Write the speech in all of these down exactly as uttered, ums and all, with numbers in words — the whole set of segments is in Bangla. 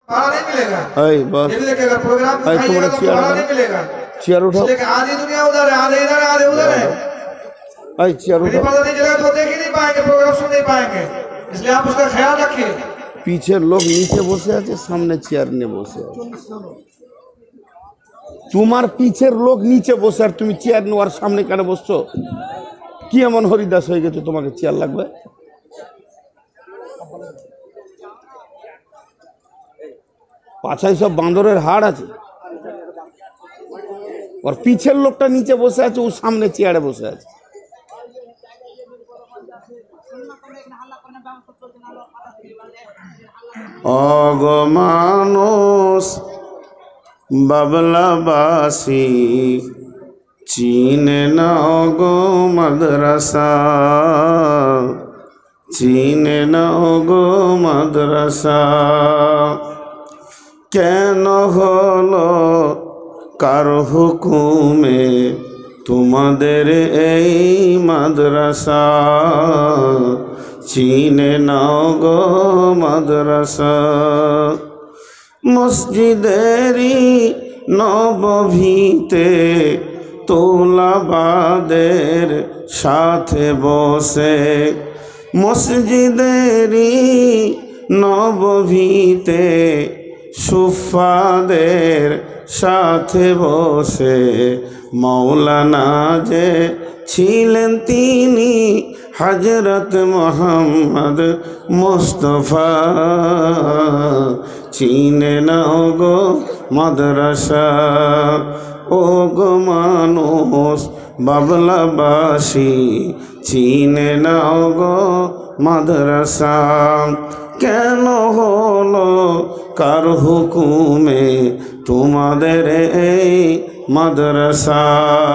भाड़ा नहीं मिलेगा। बस ये भी देखिए, अगर प्रोग्राम दिखाइएगा तो भाड़ा नहीं मिलेगा। चेयर उठाओ। लेकिन आधी दुनिया उधर है, आधे इधर है, आधे उधर है। भाई चेयर मेरी उठाओ। पता नहीं चलेगा तो देख ही नहीं पाएंगे, प्रोग्राम सुन नहीं पाएंगे, इसलिए आप उसका ख्याल रखिए। পিছের লোক নিচে বসে আছে, সামনে চেয়ার নিয়ে বসে আছে। তোমার পিছের লোক নিচে বসে আর তুমি চেয়ার নেওয়ার সামনে কেন বসছো? কি এমন হরিদাস হয়ে গেছে তোমাকে চেয়ার লাগবে? পাছায় সব বাঁদরের হাড় আছে। আর পিছের লোকটা নিচে বসে আছে, ও সামনে চেয়ারে বসে আছে। অগমানুষ বাবলাবাসী চিনে না গো মাদ্রাসা, চিনে না গো মাদ্রাসা। কেন হলো কার হুকুমে তোমাদের এই মাদ্রাসা, চিনে না গো মাদ্রাসা। মসজিদেরই নবভীতে তোলাবাদের সাথে বসে, মসজিদেরই নবভীতে সুফাদের সাথে বসে মৌলানা যে ছিলেন তিনি হযরত মুহাম্মদ মুস্তাফা, চিনে না গো মাদ্রাসা। ও গো মানুষ বাবলাবাসী চিনে না গো মাদ্রাসা। কেন হলো কার হুকুমে তোমাদের এই মাদ্রাসা?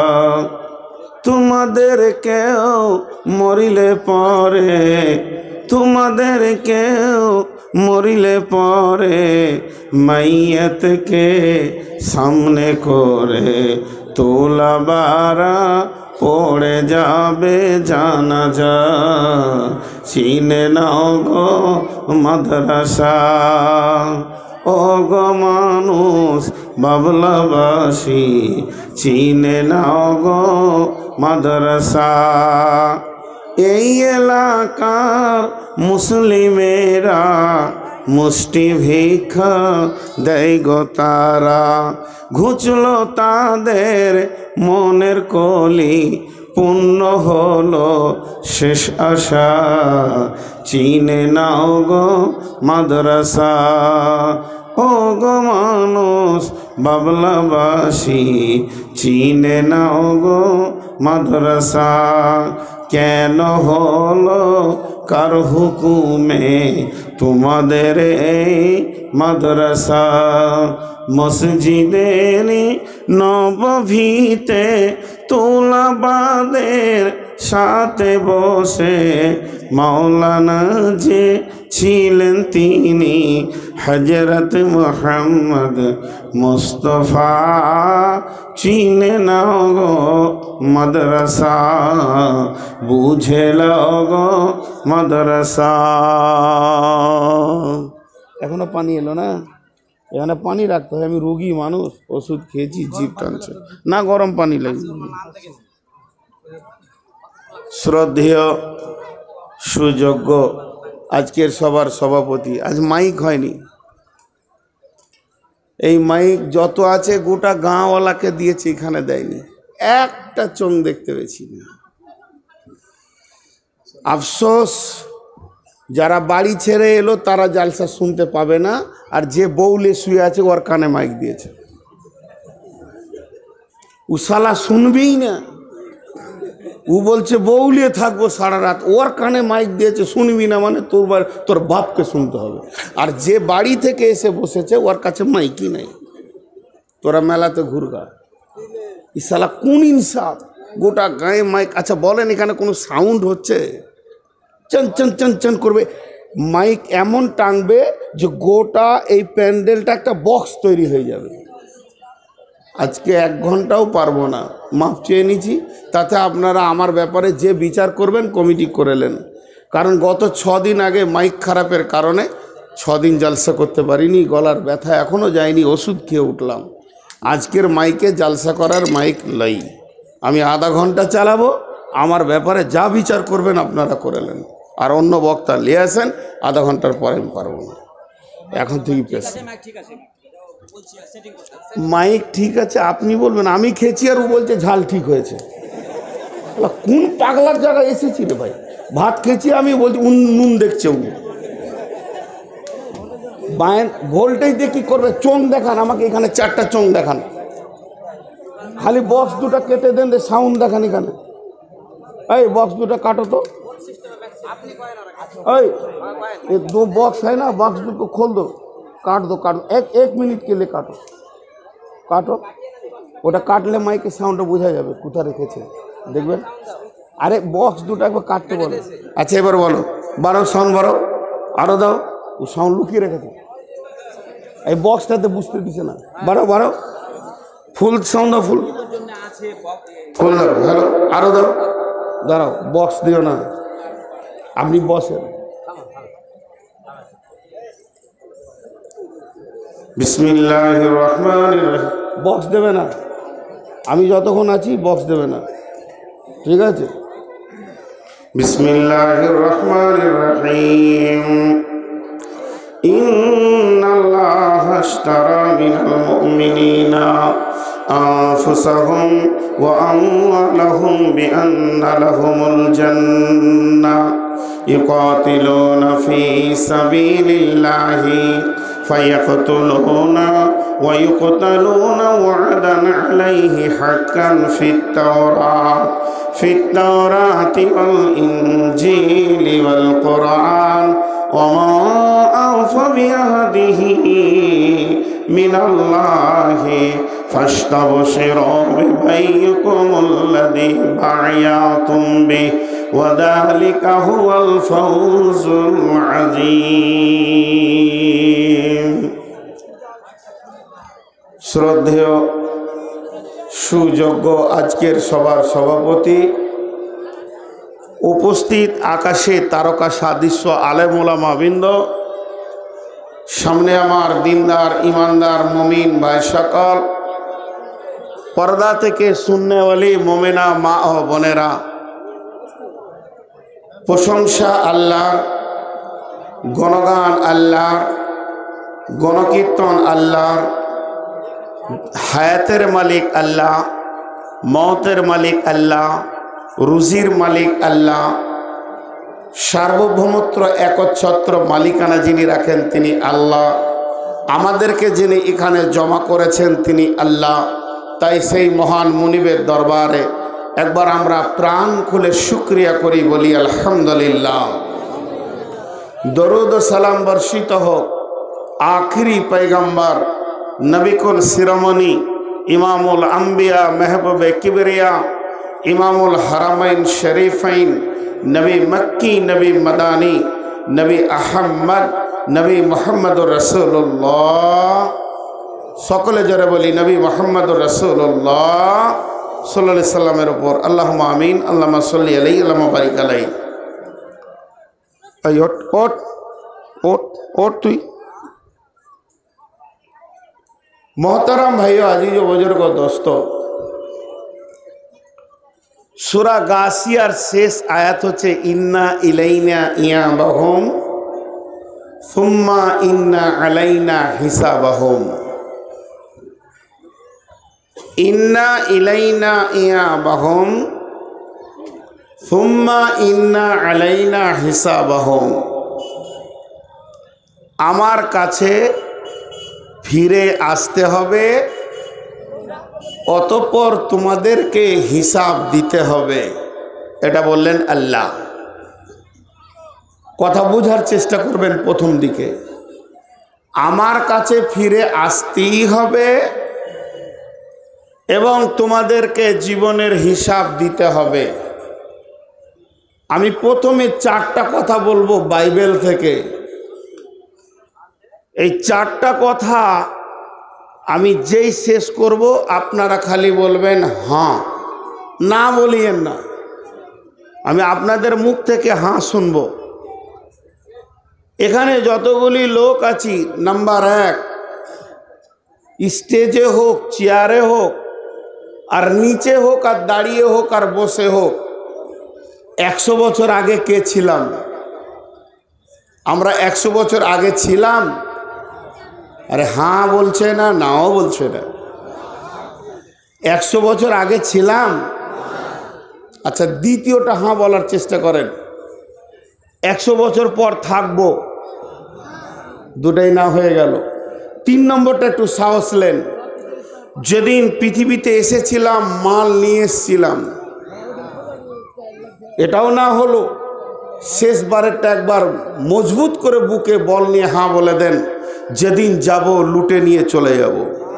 তোমাদের কেউ মরিলে পরে, তোমাদের কেউ মরিলে পরে মাইয়াতকে সামনে করে তোলাবারা পড়ে যাবে জানাজা, চিনে নাও গো মাদ্রাসা। ও গো মানুষ বাবলাবাসী চিনে নাও গো মাদ্রাসা। এই এলাকার মুসলিমেরা মুষ্টি ভিক্ষা দেয় গো তারা, ঘুচলো তাদের মনের কলি, পূর্ণ হলো শেষ আশা, চিনে নাও গো মাদ্রাসা। ও গো মানুষ বাবলাবাসী চিনে নাও গো মাদ্রাসা। কেন হলো কার হুকুমে তোমাদের এই মাদ্রাসা? মসজিদের নবভীতে তোলাবাদের সাথে বসে মাওলানা যে ছিলেন তিনি হযরত মুহাম্মদ মুস্তাফা, চিনে নাও গো মাদ্রাসা, বুঝে লাও গো মাদ্রাসা। এখনো পানি এলো না? এখানে পানি রাখতে হয়। আমি রোগী মানুষ, ওষুধ খেয়েছি, জিভ টানছে না, গরম পানি লাগবে। শ্রদ্ধেয় সুযোগ্য আজকের সবার সভাপতি, আজ মাইক হয়নি। এই মাইক যত আছে গোটা গাঁওয়ালাকে দিয়েছে, এখানে দেয়নি। একটা চোখ দেখতে পেয়েছি না। আফসোস, যারা বাড়ি ছেড়ে এলো তারা জালসা শুনতে পাবে না, আর যে বউলে শুয়ে আছে ওর কানে মাইক দিয়েছে, ও শালা শুনবেই না। ও বলছে বউলিয়ে থাকবো সারা রাত, ওর কানে মাইক দিয়েছে, শুনবি না মানে তোর তোর বাপকে শুনতে হবে। আর যে বাড়ি থেকে এসে বসেছে ওর কাছে মাইকই নাই, তোরা মেলাতে ঘুরগা। ই শালা কোন ইনসাফ? গোটা গায়ে মাইক। আচ্ছা বলেন, এখানে কোনো সাউন্ড হচ্ছে? চন চন চন চন করবে মাইক, এমন টানবে যে গোটা এই প্যান্ডেলটা একটা বক্স তৈরি হয়ে যাবে। আজকে এক ঘন্টাও পারবো না, মাপ চেয়ে নিছি। তাতে আপনারা আমার ব্যাপারে যে বিচার করবেন কমিটি করে নেন। কারণ গত ছ দিন আগে মাইক খারাপের কারণে ছদিন জালসা করতে পারিনি, গলার ব্যথা এখনও যায়নি, ওষুধ খেয়ে উঠলাম। আজকের মাইকে জালসা করার মাইক লাই, আমি আধা ঘন্টা চালাবো, আমার ব্যাপারে যা বিচার করবেন আপনারা করে নেন, আর অন্য বক্তা নিয়ে আসেন, আধা ঘন্টার পরে আমি পারবো না। এখন থেকে পেশ মাইক ঠিক আছে আপনি বলবেন, আমি খেয়েছি আর ও বলছে ঝাল ঠিক হয়েছে। কোন পাগলার জায়গায় এসেছি রে ভাই, ভাত খেয়েছি আমি বলছি নুন দেখছে ও। বায়ের ভোল্টেজ দিয়ে কী করবে, চোং দেখান আমাকে, এখানে চারটা চোং দেখান, খালি বক্স দুটা কেটে দেন, সাউন্ড দেখান এখানে। এই বক্স দুটা কাটো তো, এই दो बॉक्स है ना, बॉक्स को खोल दो, काट दो काट दो, एक एक मिनट के लिए काटो काटो, ওটা কাটলে মাইকে সাউন্ডটা বোঝা যাবে কোথা রেখেছে দেখবেন। আরে বক্স দুটো একবার কাটতে বলো। আচ্ছা এবার বলো, বারো সাউন্ড বারো, আরও দাও, ও সাউন্ড লুকিয়ে রেখেছে, এই বক্সটাতে বুঝতে দিছে না। বারো বারো, ফুল সাউন্ড দাও, ফুল ফুল দাও, হ্যালো আরও দাও, দাঁড়াও বক্স দিও না, আপনি বসেন। বিসমিল্লাহির রহমানির রহিম, বক্স দেবে না, আমি যতক্ষণ আছি বক্স দেবে না, ঠিক আছে। বিসমিল্লাহির রহমানির রহিম, ইন্নাল্লাহা আশতারা মিনাল মুমিনিনা আনফুসাহুম ওয়া আমওয়ালাহুম বিআন্না লাহুমুল জান্নাহ ইউকাতিলুনা ফি সাবিলিল্লাহি فيقتلون ويقتلون وعدا عليه حقا في التوراة في التوراة والإنجيل والقرآن وما أوفى بعهده من الله فاستبشروا ببيعكم الذي بايعتم به وذلك هو الفوز العظيم। শ্রদ্ধেয় সুযোগ্য আজকের সভার সভাপতি, উপস্থিত আকাশে তারকা সাদৃশ্য আলেম ওলামা বৃন্দ, সামনে আমার দিনদার ইমানদার মুমিন ভাই সকল, পর্দা থেকে সুন্নেওয়ালি মোমেনা মা ও বোনেরা, প্রশংসা আল্লাহর, গণগান আল্লাহর, গণকীর্তন আল্লাহর, হায়াতের মালিক আল্লাহ, মওতের মালিক আল্লাহ, রুজির মালিক আল্লাহ, সার্বভৌমত্ব একচ্ছত্র মালিকানা যিনি রাখেন তিনি আল্লাহ, আমাদেরকে যিনি এখানে জমা করেছেন তিনি আল্লাহ। তাই সেই মহান মুনিবের দরবারে একবার আমরা প্রাণ খুলে শুকরিয়া করি, বলি আলহামদুলিল্লাহ। দরুদ ও সালাম বর্ষিত হোক আখিরি পয়গম্বর নবিকুল শিরোমণি ইমামুল আম্বিয়া মেহবুবে কিবরিয়া ইমামুল হারামাইন শরীফাইন নবী মক্কি নবী মদানী নবী আহম্মদ নবী মুহাম্মদুর রাসূলুল্লাহ, সকলে জোরে বলি নবী মুহাম্মদুর রাসূলুল্লাহ সাল্লাল্লাহু আলাইহি সাল্লামের উপর আল্লাহুম্মা আমিন, আল্লাহুম্মা সাল্লি আলাইহি আল্লাহুম্মা বারিক আলাইহি। এই ওট ওট ওট ওট তুই मोहतरम भाइयों, आजीज बुजुर्ग दोस्त, सूरा गासियार शेष आयात होच्छे इन्ना इलाइना इयाबाहुम सुम्मा इन्ना आलाइना हिसाबाहुम। इन्ना इलाइना इयाबाहुम सुम्मा इन्ना आलाइना हिसाबाहुम, आमार काछे ফিরে আসতে হবে, অতঃপর তোমাদেরকে হিসাব দিতে হবে। এটা বললেন আল্লাহ। কথা বোঝার চেষ্টা করবেন। প্রথম দিকে আমার কাছে ফিরে আসতেই হবে এবং তোমাদেরকে জীবনের হিসাব দিতে হবে। আমি প্রথমে চারটা কথা বলবো বাইবেল থেকে। এই চারটা কথা আমি যেই শেষ করব আপনারা খালি বলবেন হ্যাঁ, না বলিয়েন না। আমি আপনাদের মুখ থেকে হ্যাঁ শুনব। এখানে যতগুলি লোক আছি, নাম্বার এক, স্টেজে হোক, চেয়ারে হোক, আর নিচে হোক, আর দাঁড়িয়ে হোক, আর বসে হোক, একশো বছর আগে কে ছিলাম? আমরা একশো বছর আগে ছিলাম? আরে হ্যাঁ বলছে না, নাও বলছে না। একশো বছর আগে ছিলাম? আচ্ছা, দ্বিতীয়টা হ্যাঁ বলার চেষ্টা করেন, একশো বছর পর থাকবো? দুটাই না হয়ে গেল। তিন নম্বরটা একটু সাহস নেন, যেদিন পৃথিবীতে এসেছিলাম মাল নিয়ে এসেছিলাম, এটাও না হলো। শেষবারেরটা একবার মজবুত করে বুকে বল নিয়ে হ্যাঁ বলে দেন, যেদিন যাব লুটে নিয়ে চলে যাব।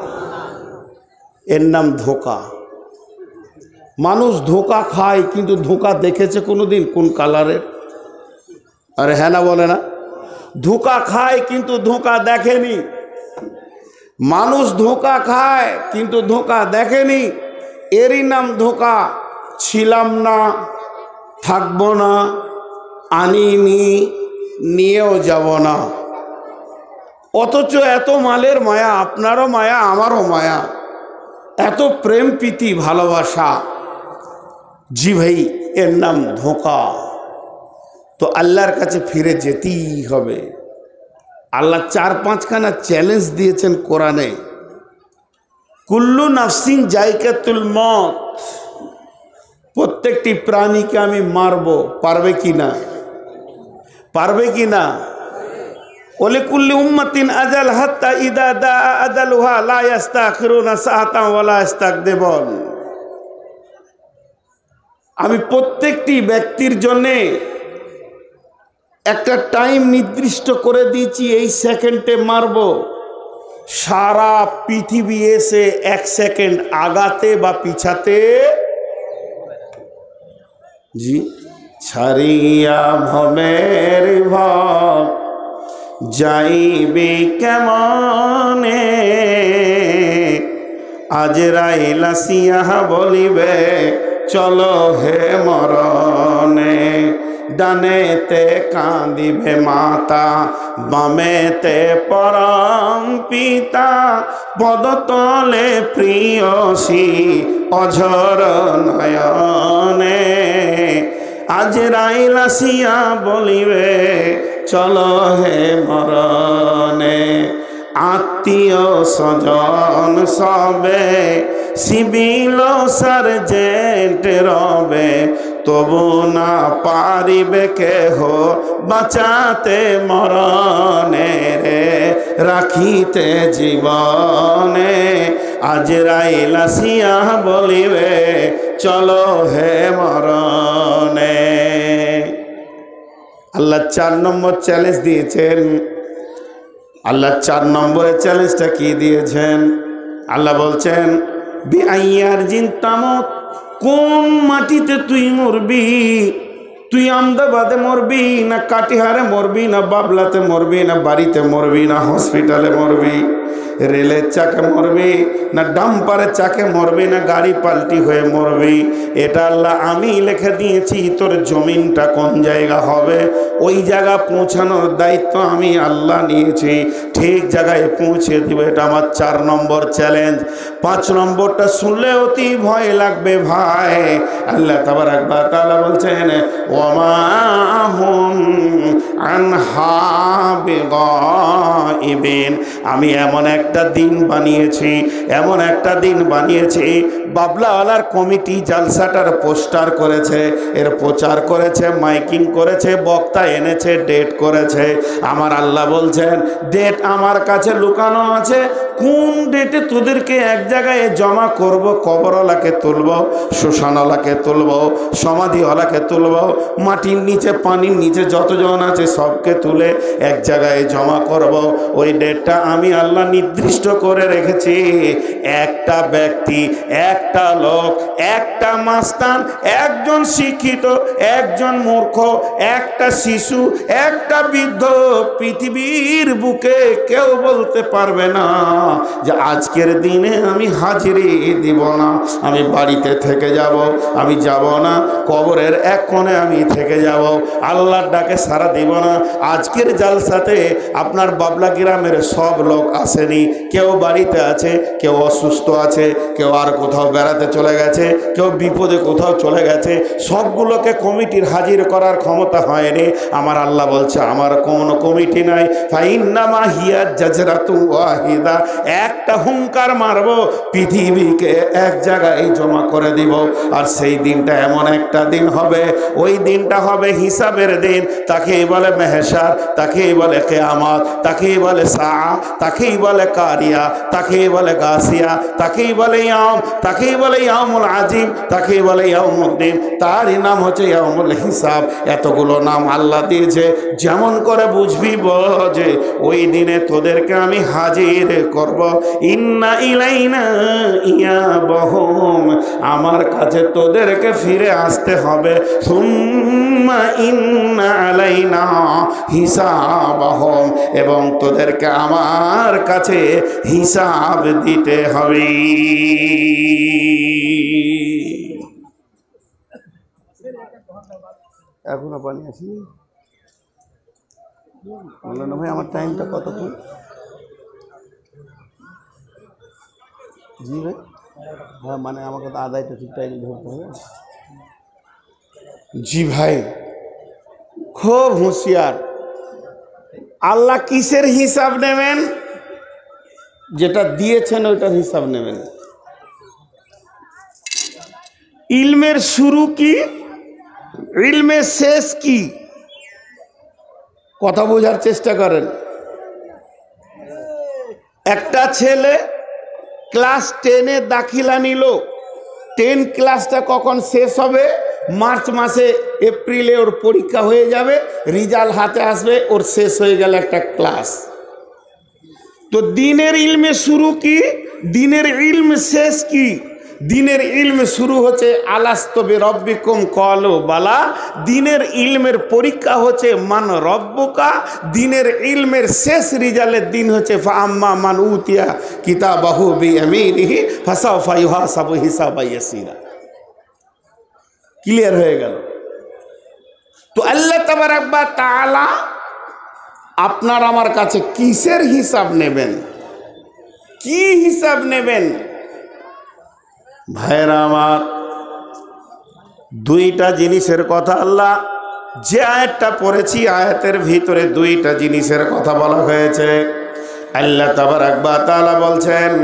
এর নাম ধোঁকা। মানুষ ধোঁকা খায়, কিন্তু ধোঁকা দেখেছে কোনোদিন কোন কালারের? আরে হ্যাঁ না বলে না? ধোঁকা খায় কিন্তু ধোঁকা দেখেনি। মানুষ ধোঁকা খায় কিন্তু ধোঁকা দেখেনি, এরই নাম ধোঁকা। ছিলাম না, থাকবো না, আনিনি, নিয়েও যাব না। অথচ এত মালের মায়া, আপনারও মায়া, আমারও মায়া, এত প্রেম প্রীতি ভালোবাসা। জি ভাই, এর নাম ধোঁকা। তো আল্লাহর কাছে ফিরে যেতেই হবে। আল্লাহ চার পাঁচখানা চ্যালেঞ্জ দিয়েছেন কোরআনে। কুল্লু নাফসিন জায়কাতুল মত, প্রত্যেকটি প্রাণীকে আমি মারব, পারবে কি না? পারবে কি না? ওলে কুল্লি উম্মাতিন আজাল হাত্তা ইদা দা আজালুহা লা ইস্তাখিরুনা সাআতান ওয়া লা ইস্তাকদিমুন। আমি প্রত্যেকটি ব্যক্তির জন্যে একটা টাইম নির্দিষ্ট করে দিয়েছি, এই সেকেন্ডে মারব। সারা পৃথিবী এসে এক সেকেন্ড আগাতে বা পিছাতে, জি, ছাড়িয়া ভবের ভব যাইবে কেমনে, আজরাইল আসিয়া বলিবে চলো হে মরণে। ডানেতে কাঁদিবে মাতা, বামেতে পরম পিতা, পদতলে প্রিয়সী অঝর নয়নে। আজরাইল আসিয়া বলিবে চলো হে মরণে। আত্মীয় স্বজন সবে সিভিল সার্জেন্ট রবে, তবু না পারিবে কেহ বাঁচাতে মরণে রে, রাখিতে জীবনে। আজরাইল আসিয়া বলিবে চলো হে মরণে। আল্লাহ চার নম্বর চ্যালেঞ্জ দিয়েছেন। আল্লাহ চার নম্বরের চ্যালেঞ্জটা কি দিয়েছেন? আল্লাহ বলছেন বিআইয়ার জিনতামত, কোন মাটিতে তুই মরবি? তুই আমদাবাদে মরবি, না কাটিহারে মরবি, না বাবলাতে মরবি, না বাড়িতে মরবি, না হসপিটালে মরবি, রেলের চাকে মরবি, না ডাম্পারের চাকে মরবি, না গাড়ি পাল্টি হয়ে মরবি? এটা আল্লাহ আমি লিখে দিয়েছি। তোর জমিনটা কোন জায়গা হবে, ওই জায়গা পৌঁছানোর দায়িত্ব আমি আল্লাহ নিয়েছি। ঠিক জায়গায় পৌঁছে দিব, এটা আমার চার নম্বর চ্যালেঞ্জ। পাঁচ নম্বরটা শুনলে অতি ভয় লাগবে ভাই। আল্লাহ তাবারাক ওয়া তাআলা বলছেন ওমা হুম আনহা বিগাইবিন। আমি এমন একটা দিন বানিয়েছি, এমন একটা দিন বানিয়েছি, বাবলাওয়ালার কমিটি জালসাটার পোস্টার করেছে, এর প্রচার করেছে, মাইকিং করেছে, বক্তা এনেছে, ডেট করেছে। আমার আল্লাহ বলছেন ডেট আমার কাছে লুকানো আছে। কোন ডেটে তোদেরকে এক জায়গায় জমা করব, কবরওয়ালাকে তুলব, শ্মশানওয়ালাকে তুলব, সমাধিওয়ালাকে তুলব, মাটির নিচে পানির নিচে যতজন আছে সবকে তুলে এক জায়গায় জমা করব। ওই ডেটটা আমি আল্লাহ নির্দিষ্ট করে রেখেছি। একটা ব্যক্তি, একটা লোক, একটা মাস্তান, একজন শিক্ষিত, একজন মূর্খ, একটা শিশু, একটা বৃদ্ধ পৃথিবীর বুকে কেউ বলতে পারবে না যে আজকের দিনে আমি হাজিরি দিব না, আমি বাড়িতে থেকে যাব, আমি যাব না, কবরের এক কোণে আমি থেকে যাব, আল্লাহর ডাকে সাড়া দিব না। আজকের জালসাতে আপনার বাবলা গ্রামের সব লোক আসেনি, কেউ বাড়িতে আছে, কেউ অসুস্থ আছে, কেউ আর কোথাও বেড়াতে চলে গেছে, কেউ বিপদে কোথাও চলে গেছে, সবগুলোকে কমিটির হাজির করার ক্ষমতা হয়নি। আমার আল্লাহ বলছে আমার কোনো কমিটি নাই। ফাইন্নামা হিয়া জাজরাতু ওয়াহিদা, একটা হুঙ্কার মারব, পৃথিবীকে এক জায়গায় জমা করে দিব। আর সেই দিনটা এমন একটা দিন হবে, ওই দিনটা হবে হিসাবের দিন। তাকেই বলে মেহশার, তাকেই বলে কিয়ামত, তাকেই বলে সাআ, তাকেই বলে কারিয়া, তাকেই বলে গাসিয়া, তাকেই বলে ইয়াম, তাকেই বলে ইয়ামুল আজিম, তাকেই বলে ইয়ামুদ্দিন। তারই নাম হচ্ছে ইয়ামুল হিসাব। এতগুলো নাম আল্লাহ দিয়েছে, যেমন করে বুঝবি যে ওই দিনে তোদেরকে আমি হাজির করব। ইন্না ইলাইনা ইয়াবহুম, আমার কাছে তোদেরকে ফিরে আসতে হবে। সুম্মা ইন্না আলাইনা হিসাবাহুম, এবং তোদেরকে আমার কাছে হিসাব দিতে হবে। এখনো পানি আসি বললো না ভাই, আমার টাইমটা কতক্ষণ? জি ভাই, হ্যাঁ মানে আমাকে তো আদায়টা ঠিক টাইমে ধরতে হবে। জি ভাই, খুব হুঁশিয়ার। আল্লাহ কিসের হিসাব নেবেন? যেটা দিয়েছেন ওইটার হিসাব নেবেন। ইলমের শুরু কি, ইলমের শেষ কি? কথা বোঝার চেষ্টা করেন। একটা ছেলে ক্লাস টেনে দাখিলা নিল, টেন ক্লাসটা কখন শেষ হবে? মার্চ মাসে, এপ্রিলে ওর পরীক্ষা হয়ে যাবে, রেজাল্ট হাতে আসবে, ওর শেষ হয়ে গেল একটা ক্লাস। তো দিনের ইলমে শুরু কি, দিনের ইলম শেষ কি? দিনের ইলম শুরু হচ্ছে আলাস্তু বিরব্বিকুম ক্বালু বালা। দিনের ইলমের পরীক্ষা হচ্ছে মান রব্বুকা। দিনের ইলমের শেষ রেজাল্টের দিন হচ্ছে ফাআম্মা মান উতিয়া কিতাবাহু বিয়ামিনিহি ফাসাওফা ইউহাসাবু হিসাবান ইয়াসীরা। ক্লিয়ার হয়ে গেল? তো আল্লাহ তাবারাক ওয়া তাআলা আপনার আমার কাছে কিসের হিসাব নেবেন, কি হিসাব নেবেন? ভাইরা আমার, দুইটা জিনিসের কথা আল্লাহ যে আয়াতটা পড়েছি, আয়াতের ভিতরে দুইটা জিনিসের কথা বলা হয়েছে। আল্লাহ তাবারাক ওয়া তাআলা বলছেন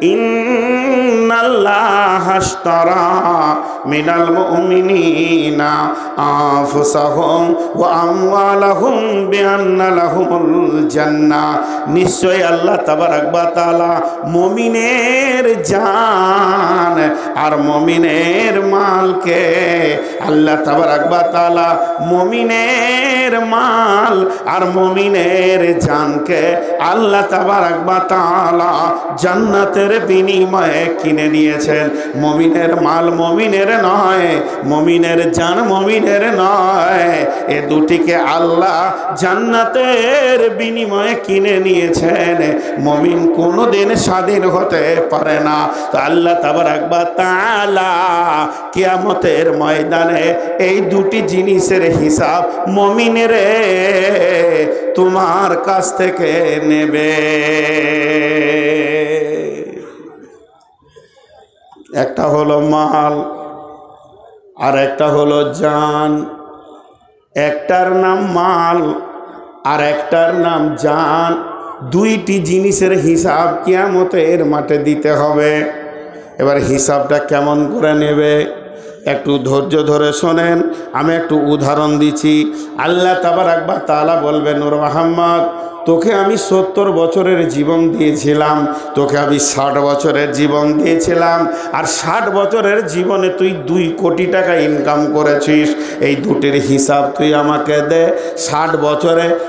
ইন্নাল্লাহা আশতারা মিনাল মুমিনিনা আনফুসাহুম ওয়া আমওয়ালাহুম বিআন্না লাহুমুল জান্নাহ। নিশ্চয় আল্লাহ তাবারাক ওয়া তাআলা মুমিনের জান আর মুমিনের মালকে, আল্লাহ তাবারাক ওয়া তাআলা মুমিনের মাল আর মুমিনের জানকে আল্লাহ তাবারাক ওয়া তাআলা জান্নাতের বিনিময়ে কিনে নিয়েছেন। মুমিনের মাল মুমিনের নয়, মুমিনের জান মুমিনের নয়, এ দুটিকে আল্লাহ জান্নাতের বিনিময়ে কিনে নিয়েছেন। মুমিন কোনোদিন স্বাধীন হতে পারে না। তো আল্লাহ তাবারাক ওয়া তাআলা কিয়ামতের ময়দানে এই দুটি জিনিসের হিসাব মুমিনের তোমার কাছ থেকে নেবে। একটা হলো মাল আর একটা হলো জান। একটার নাম মাল আর একটার নাম জান। দুইটি জিনিসের হিসাব কিয়ামতের মাঠে দিতে হবে। এবার হিসাবটা কেমন করে নেবে একটু ধৈর্য ধরে শোনেন। আমি একটু উদাহরণ দিচ্ছি। আল্লাহ তাবারাক ওয়া তাআলা বলবেন, নূর মুহাম্মদ তোকে আমি সত্তর বছরের জীবন দিয়েছিলাম, তোকে আমি ষাট বছরের জীবন দিয়েছিলাম, আর ষাট বছরের জীবনে তুই দুই কোটি টাকা ইনকাম করেছিস। এই দুটির হিসাব তুই আমাকে দে। ষাট বছরে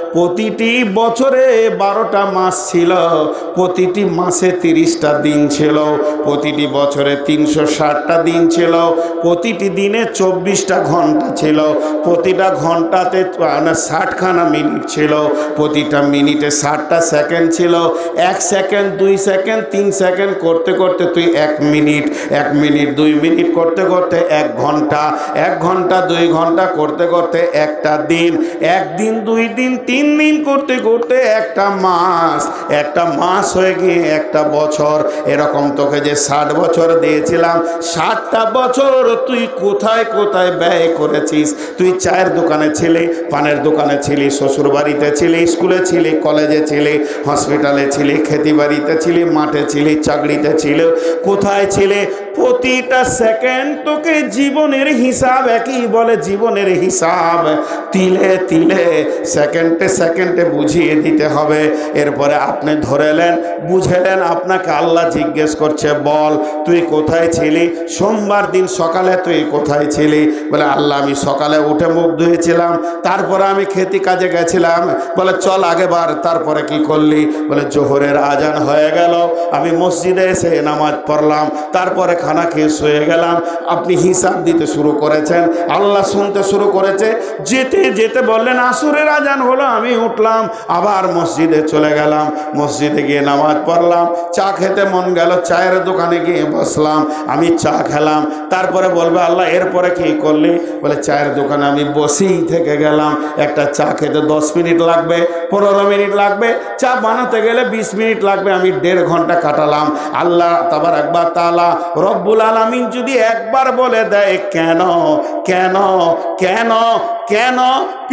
প্রতিটি বছরে বারোটা মাস ছিল, প্রতিটি মাসে তিরিশটা দিন ছিল, প্রতিটি বছরে তিনশো ষাটটা দিন ছিল, প্রতিটি দিনে চব্বিশটা ঘন্টা ছিল, প্রতিটা ঘন্টাতে ষাটখানা মিনিট ছিল, প্রতিটা মিনিটে ষাটটা সেকেন্ড ছিল, এক সেকেন্ড দুই সেকেন্ড তিন সেকেন্ড করতে করতে তুই এক মিনিট, এক মিনিট দুই মিনিট করতে করতে এক ঘন্টা, এক ঘন্টা দুই ঘন্টা করতে করতে একটা দিন, একদিন দুই দিন তিন দিন করতে করতে একটা মাস, একটা মাস হয়ে গিয়ে একটা বছর। এরকম তোকে যে ষাট বছর দিয়েছিলাম, ষাটটা বছর তুই কোথায় কোথায় ব্যয় করেছিস? তুই চায়ের দোকানে ছিলি, পানের দোকানে ছিলি, শ্বশুর বাড়িতে ছিলি, স্কুলে ছিলি, কলেজে ছিলি, হসপিটালে ছিলি, খেতি বাড়িতে ছিলি, মাঠে ছিলি, চাকরিতে ছিল, কোথায় ছিলে? প্রতিটা সেকেন্ড তোকে জীবনের হিসাব, একই বলে জীবনের হিসাব, তিলে তিলে সেকেন্ডে সেকেন্ডে বুঝিয়ে দিতে হবে। এরপরে আপনি ধরেলেন, বুঝেলেন, আপনাকে আল্লাহ জিজ্ঞেস করছে, বল তুই কোথায় ছিলি? সোমবার দিন সকালে তুই কোথায় ছিলি? বলে আল্লাহ আমি সকালে উঠে মুখ ধুয়েছিলাম, তারপরে আমি খেতি কাজে গেছিলাম। বলে চল আগেবার, তারপরে কি করলি? বলে জোহরের আজান হয়ে গেল, আমি মসজিদে এসে নামাজ পড়লাম, তারপরে খানা খেয়ে শুয়ে গেলাম। আপনি হিসাব দিতে শুরু করেছেন, আল্লাহ শুনতে শুরু করেছে। যেতে যেতে বললেন আসরের আজান হলো, আমি উঠলাম, আবার মসজিদে চলে গেলাম, মসজিদে গিয়ে নামাজ পড়লাম, চা খেতে মন গেল, চায়ের দোকানে গিয়ে বসলাম, আমি চা খেলাম। তারপরে বলবে আল্লাহ এরপরে কি করলি? বলে চায়ের দোকানে আমি বসেই থেকে গেলাম, একটা চা খেতে দশ মিনিট লাগবে, পনেরো মিনিট লাগবে, চা বানাতে গেলে বিশ মিনিট লাগবে, আমি দেড় ঘন্টা কাটালাম। আল্লাহ তাবারাক ওয়া তাআলা রব্বুল আলামিন যদি একবার বলে দেয় কেন কেন কেন কেন,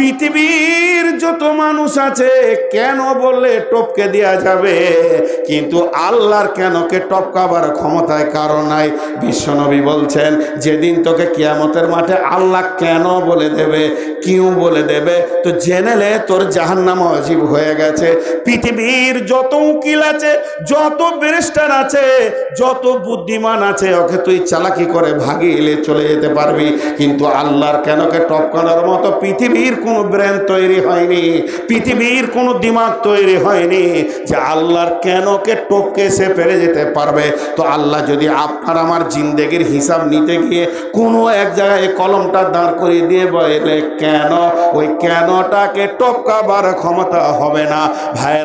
পৃথিবীর যত মানুষ আছে কেন বললে টপকে দেওয়া যাবে, কিন্তু আল্লাহর কেনকে টপকাবার ক্ষমতায় কারণ নাই। বিশ্বনবী বলছেন যেদিন তোকে কিয়ামতের মাঠে আল্লাহ কেন বলে দেবে, কিউ বলে দেবে, তো জেনেলে তোর জাহান্নাম ওয়াজিব হয়ে গেছে। পৃথিবীর যত উকিল আছে, যত ব্যারিস্টার আছে, যত বুদ্ধিমান আছে, ওকে তুই চালাকি করে ভাগিয়ে চলে যেতে পারবি, কিন্তু আল্লাহর কেনকে টপকানোর মতো পৃথিবীর কোনো ব্রেন তৈরি হয়নি, পৃথিবীর কোনো দিমাগ তৈরি হয়নি যে আল্লাহর কেনকে টপকে সে পেরে যেতে পারবে। তো আল্লাহ যদি আপনার আমার জিন্দেগির হিসাব নিতে গিয়ে কোনো এক জায়গায় কলমটা দাঁড় করিয়ে দিয়ে বলে কেন, ওই কেনটাকে টপকাবার ক্ষমতা হবে না। ভাই